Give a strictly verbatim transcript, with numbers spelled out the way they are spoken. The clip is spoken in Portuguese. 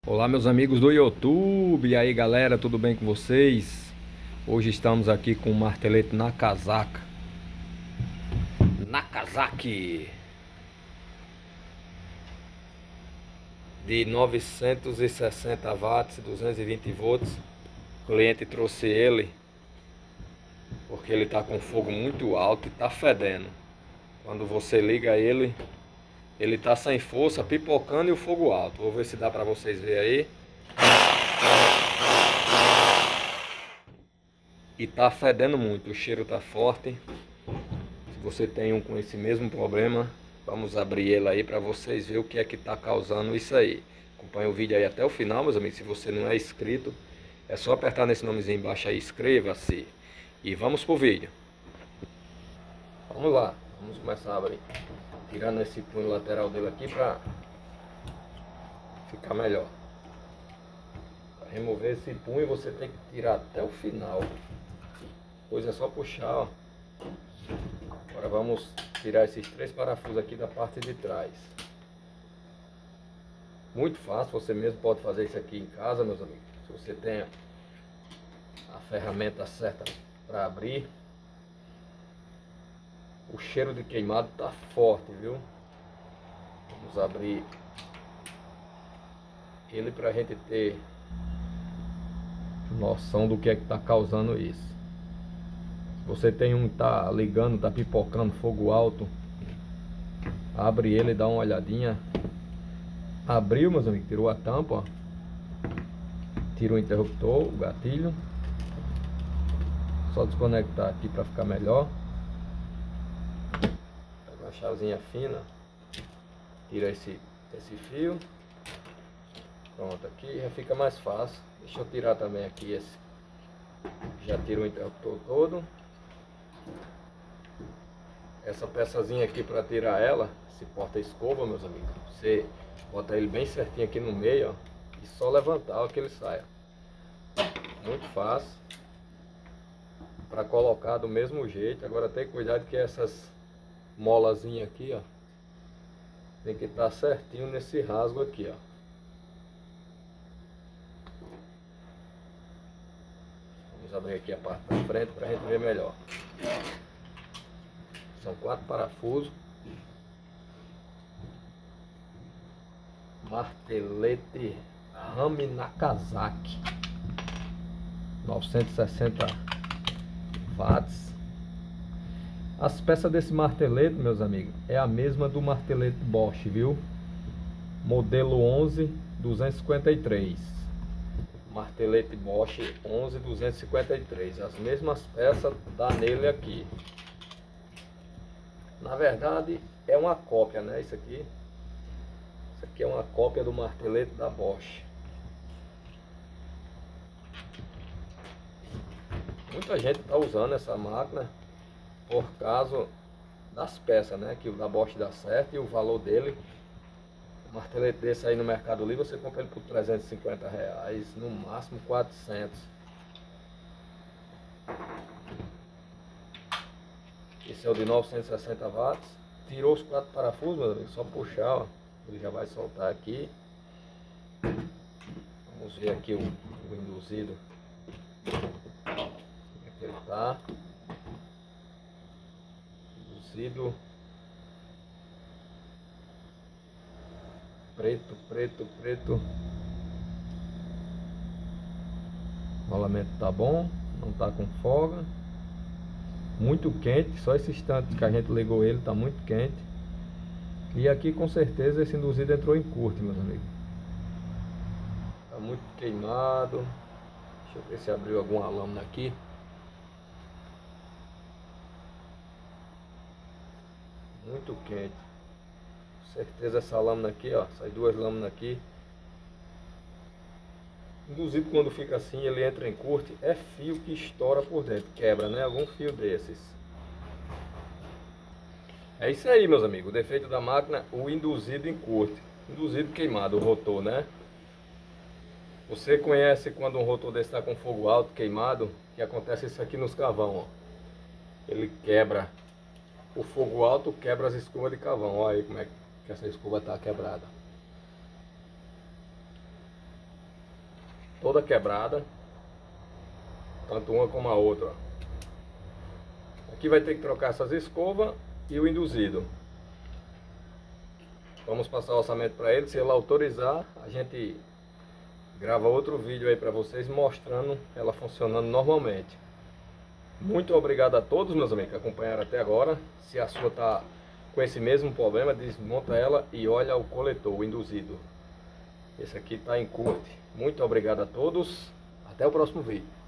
Olá meus amigos do YouTube, e aí galera, tudo bem com vocês? Hoje estamos aqui com o martelete Nakazaki Nakazaki de novecentos e sessenta watts, duzentos e vinte volts. O cliente trouxe ele porque ele está com fogo muito alto e está fedendo. Quando você liga ele, ele está sem força, pipocando e o fogo alto. Vou ver se dá para vocês verem aí. E tá fedendo muito, o cheiro tá forte. Se você tem um com esse mesmo problema, vamos abrir ele aí para vocês verem o que é que tá causando isso aí. Acompanhe o vídeo aí até o final, meus amigos. Se você não é inscrito, é só apertar nesse nomezinho embaixo aí, inscreva-se. E vamos pro vídeo. Vamos lá, vamos começar a abrir. Tirando esse punho lateral dele aqui para ficar melhor. Para remover esse punho você tem que tirar até o final. Depois é só puxar, ó. Agora vamos tirar esses três parafusos aqui da parte de trás. Muito fácil, você mesmo pode fazer isso aqui em casa, meus amigos. Se você tem a ferramenta certa para abrir. O cheiro de queimado tá forte, viu? Vamos abrir ele para a gente ter noção do que é que tá causando isso. Se você tem um que tá ligando, tá pipocando fogo alto, abre ele e dá uma olhadinha. Abriu, meus amigos, tirou a tampa, ó. Tira o interruptor, o gatilho. Só desconectar aqui para ficar melhor. Pega uma chavinha fina, tira esse, esse fio. Pronto, aqui já fica mais fácil. Deixa eu tirar também aqui esse. Já tiro o interruptor todo. Essa peçazinha aqui para tirar ela, esse porta-escova, meus amigos, você bota ele bem certinho aqui no meio, ó, e só levantar ó, que ele saia. Muito fácil para colocar do mesmo jeito. Agora tem cuidado que essas molazinhas aqui, ó, tem que estar certinho nesse rasgo aqui, ó. Vamos abrir aqui a parte da frente para a gente ver melhor. São quatro parafusos. Martelete Rami Nakazaki, novecentos e sessenta watts. As peças desse martelete, meus amigos, é a mesma do martelete Bosch, viu? Modelo onze duzentos e cinquenta e três. Martelete Bosch onze duzentos e cinquenta e três. As mesmas peças dá nele aqui. Na verdade é uma cópia, né? Isso aqui. Isso aqui é uma cópia do martelete da Bosch. Muita gente está usando essa máquina por causa das peças, né? Que o da Bosch dá certo e o valor dele. Um martelete desse aí no Mercado Livre você compra ele por trezentos e cinquenta reais, no máximo quatrocentos. Esse é o de novecentos e sessenta watts. Tirou os quatro parafusos, meu amigo, só puxar, ó. Ele já vai soltar aqui. Vamos ver aqui o, o induzido. Como é que ele tá? Induzido. Preto, preto, preto. O rolamento tá bom, não tá com folga. Muito quente, só esse instante que a gente ligou ele tá muito quente. E aqui com certeza esse induzido entrou em curto, meus amigos. Tá muito queimado. Deixa eu ver se abriu alguma lâmina aqui. Muito quente. Com certeza essa lâmina aqui, ó, essas duas lâminas aqui. Induzido quando fica assim, ele entra em curto, é fio que estoura por dentro, quebra, né? Algum fio desses. É isso aí, meus amigos, o defeito da máquina, o induzido em curto. Induzido queimado, o rotor, né? Você conhece quando um rotor desse está com fogo alto, queimado, que acontece isso aqui nos carvão, ó. Ele quebra, o fogo alto quebra as escovas de carvão. Olha aí como é que essa escova está quebrada. toda quebrada, tanto uma como a outra. Aqui vai ter que trocar essas escovas e o induzido. Vamos passar o orçamento para ele, se ele autorizar, a gente grava outro vídeo aí para vocês mostrando ela funcionando normalmente. Muito obrigado a todos, meus amigos, que acompanharam até agora. Se a sua está com esse mesmo problema, desmonta ela e olha o coletor, o induzido. Esse aqui está em curte. Muito obrigado a todos. Até o próximo vídeo.